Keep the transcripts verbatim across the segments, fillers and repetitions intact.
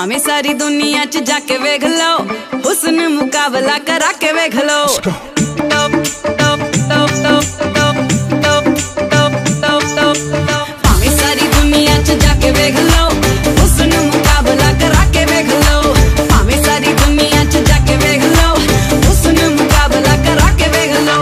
भावें सारी दुनिया च जाके वेख लो, हुस्न मुकाबला करा के वेख लो। भावें सारी दुनिया च जाके वेख लो, हुस्न मुकाबला करा के वेख लो। भावें सारी दुनिया च जाके वेख लो, हुस्न मुकाबला करा के वेख लो।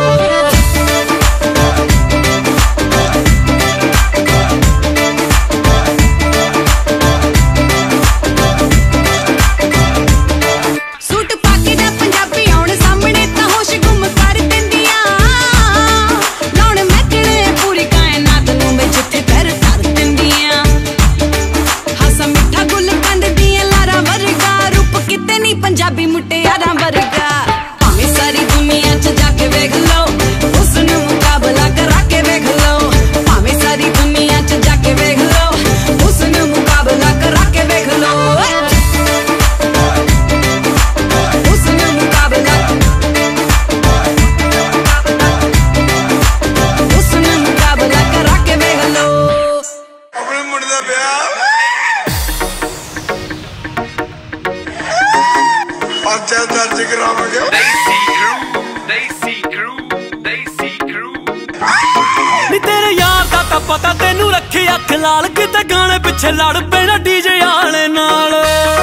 पंजाबी मुटियारा वर्गा भावें सारी दुनिया च जाके वेख लो, हुस्न मुकाबला करा के वेख लो। भावें सारी दुनिया च जाके वेख लो, हुस्न मुकाबला करा के वेख लो। हुस्न मुकाबला हुस्न मुकाबला करा के वेख लो। अपने मुंडे दा ब्याह दर्ज करावांगे। देसी क्रू, देसी क्रू, देसी क्रू। नी तेरे यार दा तां पता तेनू रखे अख लाल, किते गाने पिछे लड़ पैना डीजे आले नाल।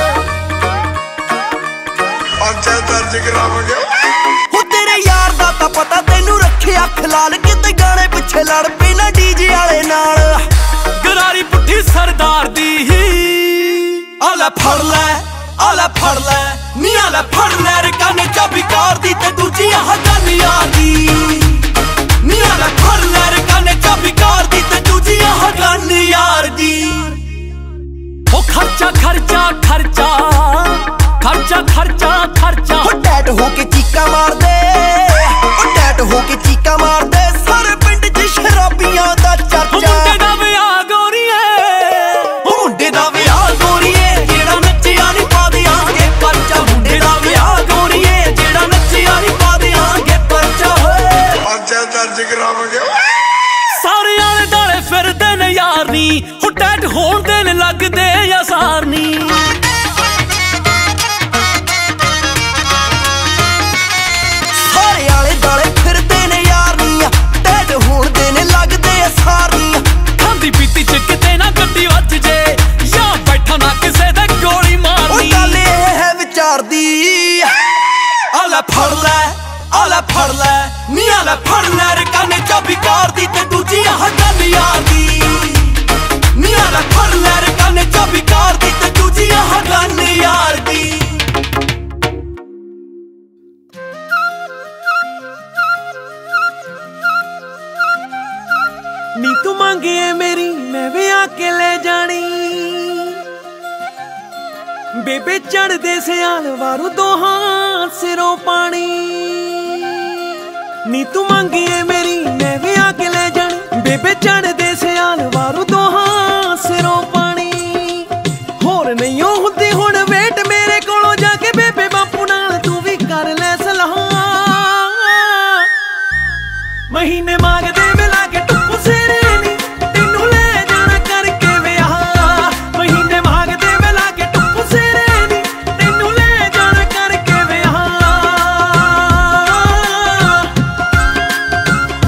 अच्छा दर्ज करावांगे। हो तेरे यार दा तां पता तेनू रखे अख लाल, किते गाने पिछे लड़ पैना डीजे आले नाल। गरारी पुट्ठी सरदार दी आला फड़ लै, आला फड़ लै, नी आला फड़ लै रे काने चाबी कार दी ते दूजी आह गल यार दी। नी आला फड़ लै रे काने चाबी कार दी ते दूजी आह गल यार दी। ओ खर्चा खर्चा खर्चा खर्चा खर्चा खर्चा हो टैट होके चीका मार दे, ओ टैट होके चीका मार दे, सारे पिंड च शराबियां दा चर्चा। मुंडे दा विआह गोरीए, ओ मुंडे दा विआह गोरीए, जेड़ा नच्चिया नी पा दियांगे परचा। मुंडे दा विआह गोरीए, जेड़ा नच्चिया नी पा दियांगे परचा। अच्छा दर्ज करावांगे। सारे आले दाले फिरदे ने यार नी, हो टैट होण दे ने लगदे यार नी। सारे आले दाले फिरदे ने यार नी, टैट होण दे ने लगदे यार नी। खांदी पीती च किते ना गड्डी वज जे, या बैठा ना किसे दे गोली मारनी। ओ गल एह है विचार दी। आला फड़ लै, आला फड़ लै, नी आला फड़ लै रे काने चाबी कार दी ते दूजी आह गल यार दी। नी आला फड़ लै रे काने चाबी कार दी ते दूजी आह गल यार दी। नी तू मांगी है मेरी मैं भी आके ले जानी, बेबे चढ़ दे सियाल वारू दोहां सिरों पानी। नी तू मांगी है मेरी मैं भी आके ले जानी, बेबे चढ़ दे सियाल वारू दोहां सिरों पानी। होर नहीं हुंदी हुण वेट मेरे कोलों जाके बेबे बापू नाल तू भी कर ले सलाह। महीने मांगदे मिला के टुप्पू सिरे नी, तेनू ले जाना करके विआह। महीने मांगदे मिला के टुप्पू सिरे नी, तेनू ले जाना करके विआह।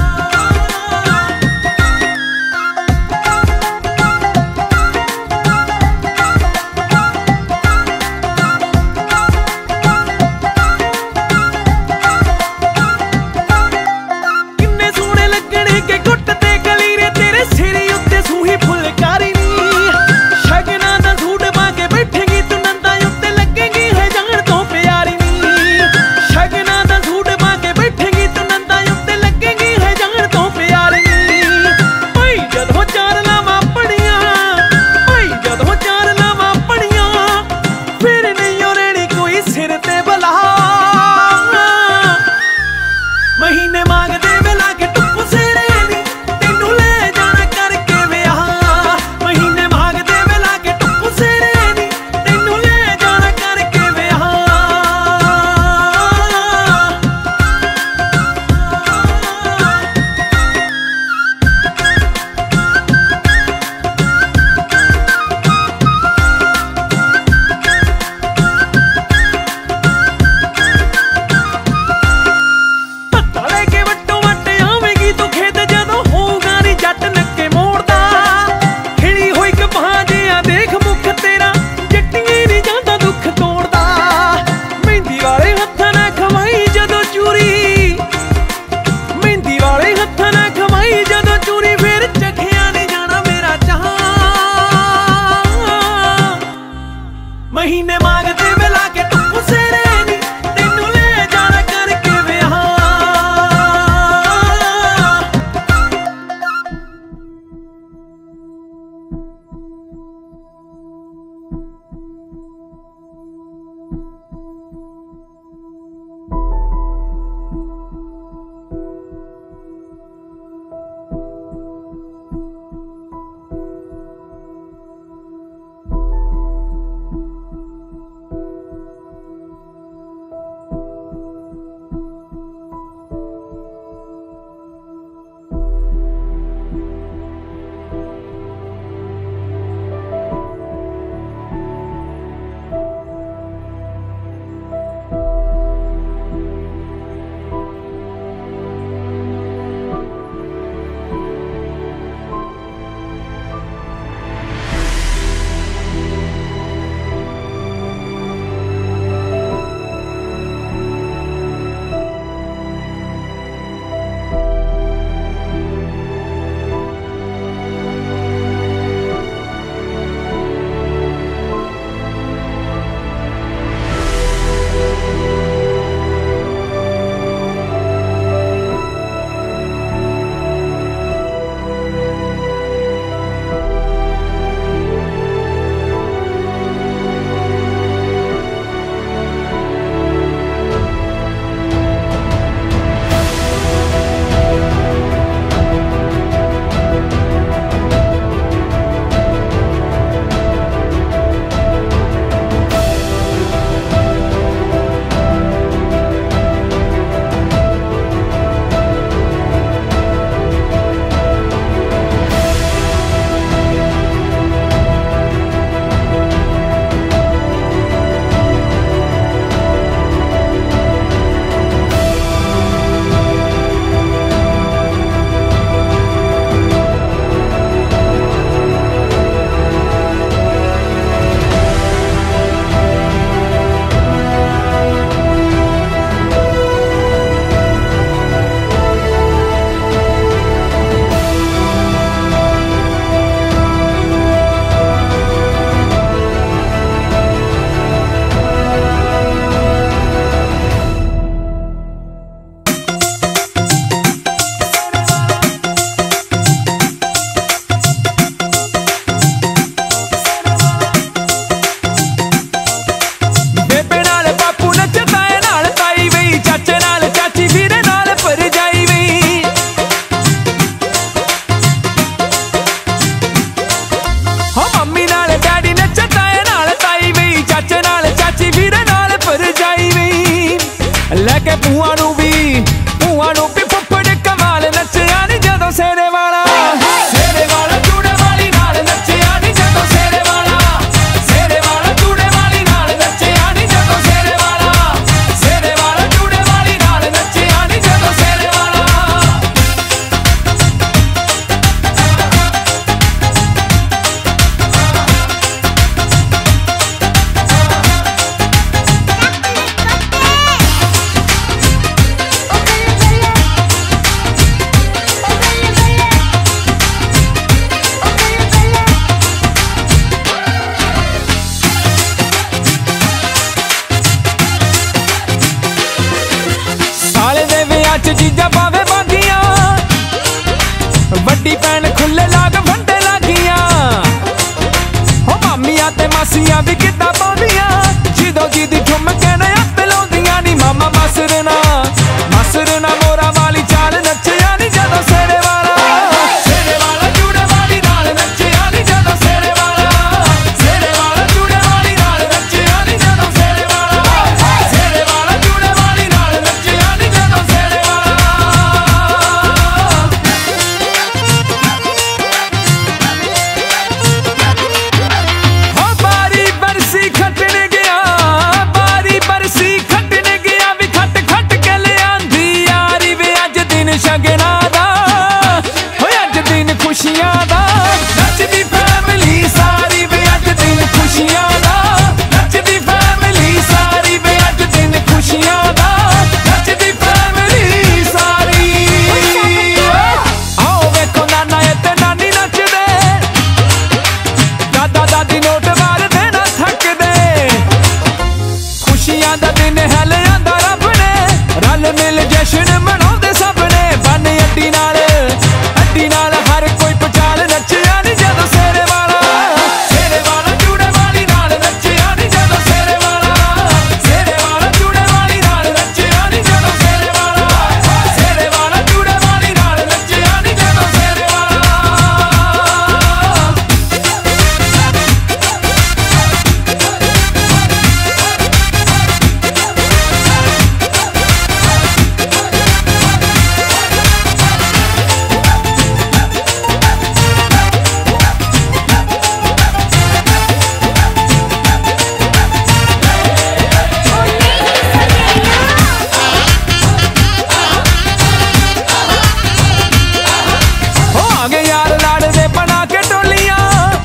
खुशियां च जीजा पावे बागियां वड्डी भैन खुले लाग फंडे लागियां हो मामियां ते मासियां भी किद्दां पाउंदियां जिदों जिदी ठुमके ने आपे लाउंदियां नी मामा मसरना मसरना मोरा वाली चाल नच्चिया नी जदों सेरे वाला सेरे वाला जूड़े वाली नाल नच्चिया नी जदों सेरे वाला सेरे वाला जूड़े वाली नाल नच्चिया नी जदों सेरे वाला सेरे वाला जूड़े वाली नाल नच्चिया नी जदों सेरे हो बारी बरसी खटन गया बारी बरसी खटन गया भी खट खट के ले आंधी यारी वे अज दिन शगना दा हो अज दिन खुशियां दा नचदी फैमिली सारी वे अज दिन खुशियां दा नचदी फैमिली सारी वे अज दिन खुशियां दा नचदी फैमिली सारी आओ वेखो नाना ते नानी नचदे दादा दादी नोट मारदे ना थकदे खुशियां दा दिन है लियांदा रब ने रल मिल जश्न मनाउंदे सब ने बन अड्डी नाल अड्डी नाल हर कोई पचाल नच्चिया नी जदों सेरे वाला सेरे वाला जूड़े वाली नाल नच्चिया नी जदों सेरे वाला सेरे वाला जूड़े वाली नाल नच्चिया नी जदों सेरे वाला सेरे वाला जूड़े वाली नाल नच्चिया नी जदों सेरे वाला हो आ गए यार लाड़दे बना के टोलियां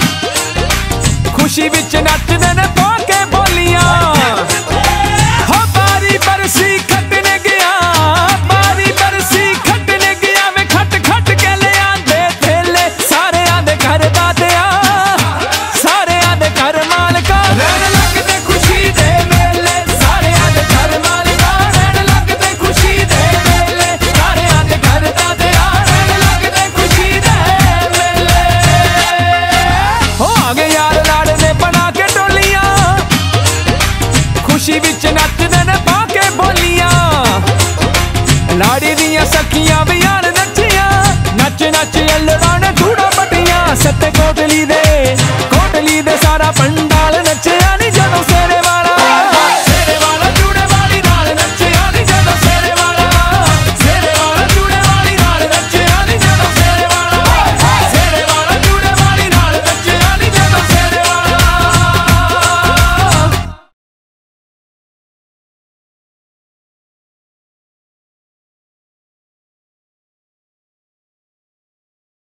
खुशी विच नचदे ने पा के बोलियां हो बारी बरसी खटन गया बारी बरसी खटन गया वे खट खट के ले आंदे थेले सारे आंदे घर दादिया सारे आंदे घर मालका रहन लगदे खुशी दे मेले सारे आंदे घर मालका रहन लगदे खुशी दे मेले सारे आंदे घर दादिया रहन लगदे खुशी दे मेले हो आ गए यार लाड़ने बना के टोलियां खुशी विच नचदे ने पा के बोलियां लाड़ी दियां सखियां भी आन नच्चियां नच नच अल्लड़ा ने धूड़ा पटियां सत्ते कोटली दे